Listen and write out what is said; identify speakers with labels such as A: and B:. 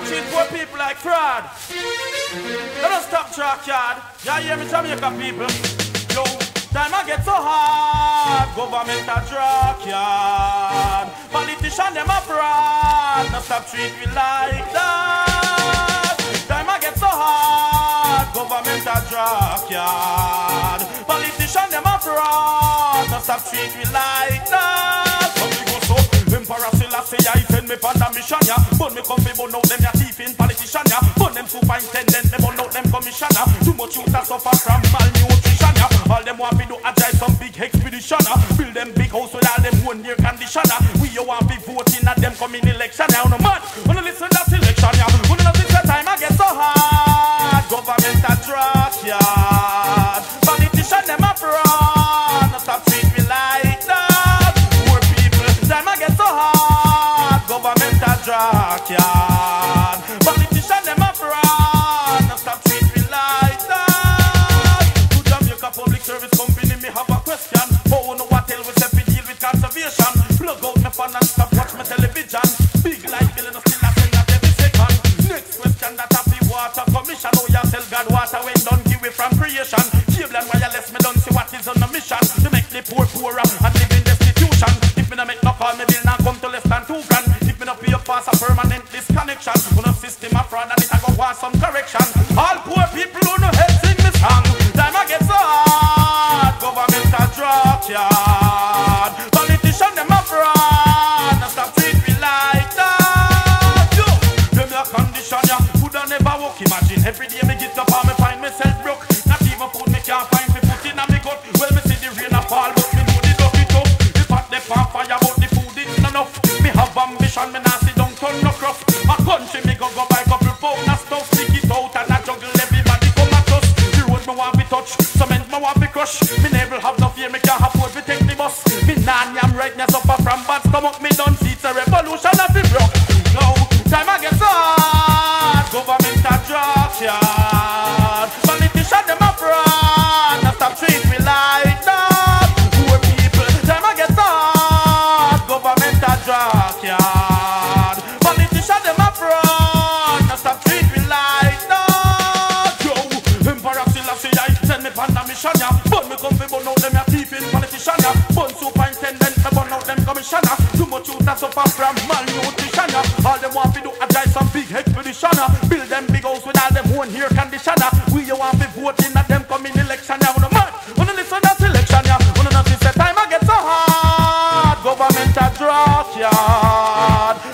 A: want to treat poor people like fraud. Let us stop track yard. You hear me, Jamaica people? Yo, time I get so hard. Government a track yard. Politician them a fraud. Now stop treat me like that. Time I get so hard. Government a track yard. Politician them a fraud. Now stop treat me like that. So we go so. Emperor Selassie, I send me for the mission, yeah. But me come fi burn out them ya thief in politician, yeah. Burn them superintendent, them burn out them commissioner. Too much youth a suffer from malnutrition, yeah. All them want fi do a drive some big expedition, yeah. Build them big house with all them one year condition, yeah. We you want fi voting at them coming election, yeah. No man, wanna listen that selection, yeah. Wanna know this the time I get so hard. Government a track yard. Politician them a fraud. Now stop treat me like that. Poor people, time I get so hard. Government a track yard. Politician them a fraud. Now stop treat me like that. To Jamaica Public Service Company, me have a question. Oh, no what tell we say we deal with conservation. Plug out my phone and stop watch my television. Big light bill and still a send that every second. Next question that happy water commission. Oh, you tell God water when done give it from creation. Cable and wireless me don't see what is on the mission. To make the poor poorer and live in destitution. If me no make no call, me bill now come to less than 2 grand. If me no pay up pass a permanent disconnection. When a system a fraud and it a go want some correction. All poor people who no help sing me song. Time I get so hard. Government a drop yard. Politician them a fraud. Now stop treat me like that. Yo, them a condition ya. Coulda never walk. Imagine every day me get up and me find myself broke. Not even food me can't find me put in a me gut. Well me see the rain a fall but me know the dust it up. The pot they on fire but the food is not enough. Me have ambition me nah sit down turn no rough. A country me go buy couple pound of stuff. Stick it out and a juggle everybody come at us. The road me want be touch, cement me want be crush. Me never have no fear me can't afford to take the bus. Me nah am right now suffer from bad stomach. Me done see it's a revolution of the broke. Now time I get so hard. Government a drop yard. Politician them a fraud. Now stop treat me like that. Poor people, time I get so hard. Government a drop yard. Politician them a fraud. Now stop treat me like that. Yo, Emperor Selassie, I send me on a mission, yeah. But me come fi burn out them ya thief in politician, yeah. Burn superintendent, me burn out them commissioner. Too much youth a suffer from malnutrition, yeah. All them want fi do a drive some big expedition, yeah. Build them big house with all them one here condition, yeah. We you want fi voting at them coming election, yeah. Wanna man, wanna listen that selection, yeah. Wanna know this the time I get so hard. Government a drop yard.